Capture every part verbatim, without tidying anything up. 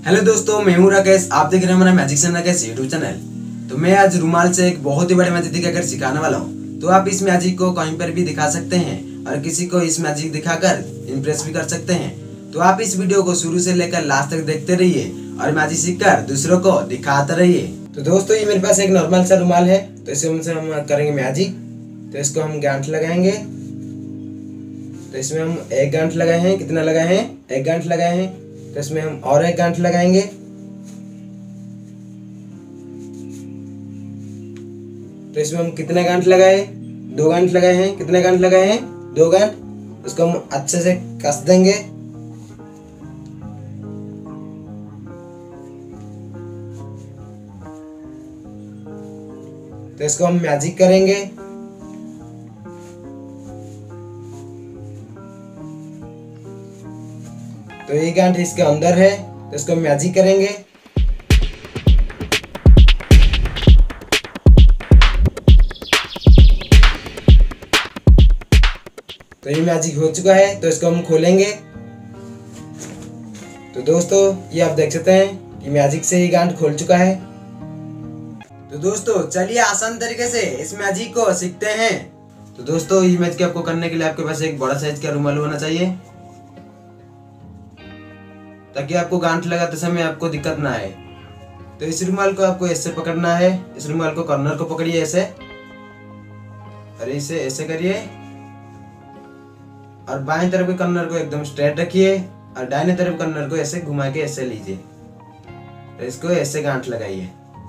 Hello दोस्तों, मैं हूं राकेश। आप देख रहे हैं हमारा मैजिशियन राकेश यूट्यूब चैनल। तो मैं आज रुमाल से एक बहुत ही बड़े मैजिक दिखाकर सिखाने वाला हूं। तो आप इस मैजिक को कहीं पर भी दिखा सकते हैं और किसी को इस मैजिक दिखाकर इम्प्रेस भी कर सकते हैं। तो आप इस वीडियो को शुरू से लेकर लास्ट तक देखते रहिए और मैजिक सीखकर दूसरों को दिखाते रहिए। तो दोस्तों, ये मेरे पास एक नॉर्मल सा रुमाल है। तो इसे हम करेंगे मैजिक। तो इसको हम गांठ लगाएंगे। तो इसमें हम एक गांठ लगाए हैं। कितना लगाए हैं? एक गांठ लगाए हैं। तो इसमें हम और एक गांठ लगाएंगे। तो इसमें हम कितने गांठ लगाए? दो गांठ लगाए हैं। कितने गांठ लगाए हैं? दो गांठ। उसको हम अच्छे से कस देंगे। तो इसको हम मैजिक करेंगे। तो ये गांठ इसके अंदर है, तो इसको मैजिक करेंगे। तो ये मैजिक हो चुका है। तो इसको हम खोलेंगे। तो दोस्तों, ये आप देख सकते हैं कि मैजिक से ये गांठ खोल चुका है। तो दोस्तों, चलिए आसान तरीके से इस मैजिक को सीखते हैं। तो दोस्तों, ये मैजिक आपको करने के लिए आपके पास एक बड़ा साइज का रुमाल होना चाहिए, ताकि आपको गांठ लगाते समय आपको दिक्कत ना आए। तो इस रुमाल को आपको ऐसे पकड़ना है। इस रुमाल को कॉर्नर को पकड़िए ऐसे, और इसे ऐसे करिए, और बाएं तरफ के कॉर्नर को एकदम स्ट्रेट रखिए, और दाहिने तरफ कॉर्नर को ऐसे घुमा के ऐसे लीजिए। तो इसको ऐसे गांठ लगाइए।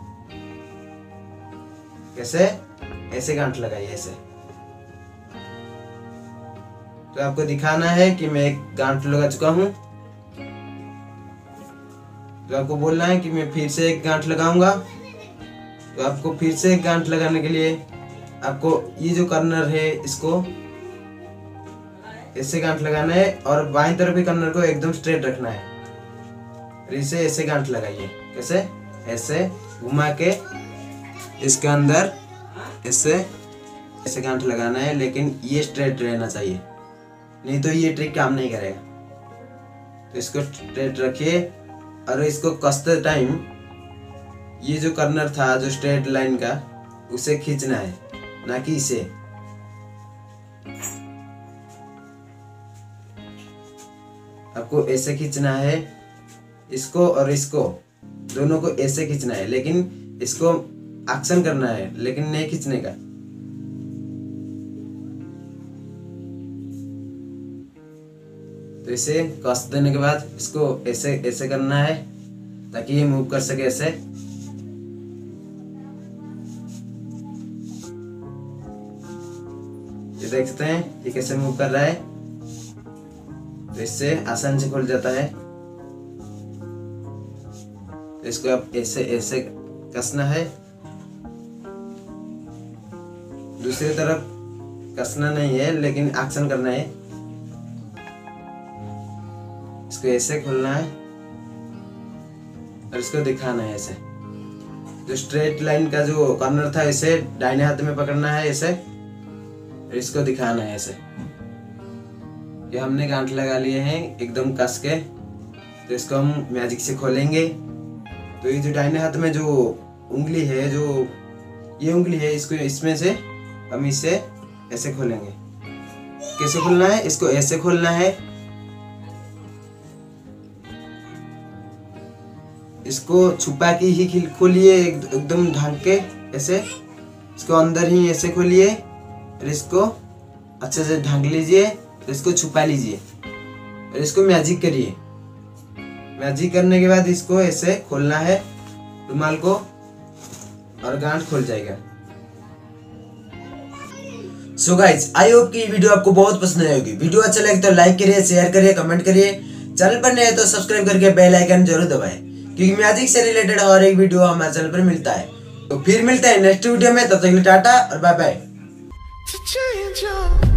कैसे? ऐसे गांठ लगाइए ऐसे। तो आपको दिखाना है कि मैं एक गांठ लगा चुका हूं। तो आपको बोलना है कि मैं फिर से एक गांठ लगाऊंगा। तो आपको फिर से एक गांठ लगाने के लिए आपको ये जो कॉर्नर है इसको ऐसे गांठ लगाना है, और बाएं तरफ के कॉर्नर को एकदम स्ट्रेट रखना है। और इसे ऐसे गांठ लगाइए। कैसे? ऐसे घुमा के इसके अंदर ऐसे ऐसे गांठ लगाना है, लेकिन ये स्ट्रेट रहना चाहिए, नहीं तो ये ट्रिक काम नहीं करेगा। तो इसको स्ट्रेट रखिए, और इसको कसते टाइम ये जो कॉर्नर था जो स्ट्रेट लाइन का, उसे खींचना है, ना कि इसे। आपको ऐसे खींचना है, इसको और इसको दोनों को ऐसे खींचना है, लेकिन इसको एक्शन करना है, लेकिन नहीं खींचने का। तो इसे कस देने के बाद इसको ऐसे ऐसे करना है, ताकि ये मूव कर सके ऐसे। ये देख सकते हैं ये कैसे मूव कर रहा है। तो इससे आसान से खुल जाता है। तो इसको आप ऐसे ऐसे कसना है। दूसरी तरफ कसना नहीं है, लेकिन एक्शन करना है। इसको ऐसे खोलना है, और इसको दिखाना है ऐसे। जो स्ट्रेट लाइन का जो कॉर्नर था, इसे दाहिने हाथ में पकड़ना है ऐसे, और इसको दिखाना है ऐसे। ये हमने गांठ लगा लिए हैं एकदम कस के। तो इसको हम मैजिक से खोलेंगे। तो ये जो दाहिने हाथ में जो उंगली है, जो ये उंगली है, इसको इसमें से हम इसे ऐसे खोलेंगे। कैसे खोलना है? इसको ऐसे खोलना है। इसको छुपा के ही खोलिए, एकदम ढंग के ऐसे। इसको अंदर ही ऐसे खोलिए, और इसको अच्छे से ढंग लीजिए, इसको छुपा लीजिए, और इसको मैजिक करिए। मैजिक करने के बाद इसको ऐसे खोलना है रुमाल को, और गांठ खोल जाएगा। सो गाइज, आई होप कि वीडियो आपको बहुत पसंद आएगी। वीडियो अच्छा लगे तो लाइक करिए, शेयर करिए, कमेंट करिए। चैनल पर नए हैं तो सब्सक्राइब करके बेल आइकन जरूर दबाएं, क्योंकि मैजिक से रिलेटेड और एक वीडियो हमारे चैनल पर मिलता है। तो फिर मिलते हैं नेक्स्ट वीडियो में। तब तक के लिए टाटा और बाय बाय।